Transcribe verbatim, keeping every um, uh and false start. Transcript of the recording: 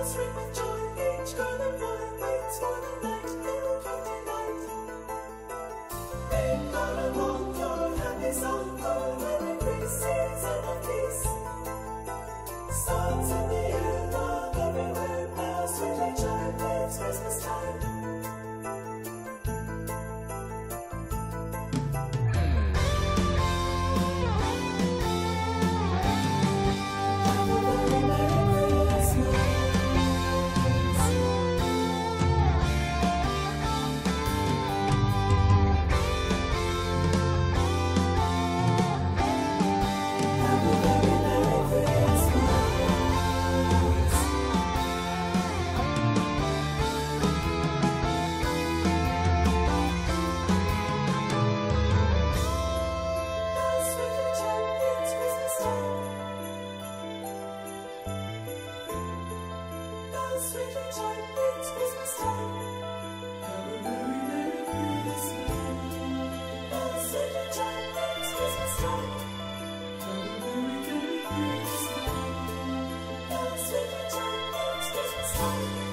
bells ring with joy, each garden boy waits for the night they will come delight. Ring along your happy song, for every breeze season of peace. Songs in the air, love everywhere, bells sweetly chime, it's Christmas time. Sweetly chime, it's Christmas time. Have a very Merry Christmas. Bells sweetly chime, it's Christmas time. Have a very Merry Christmas. Bells sweetly chime, it's Christmas time.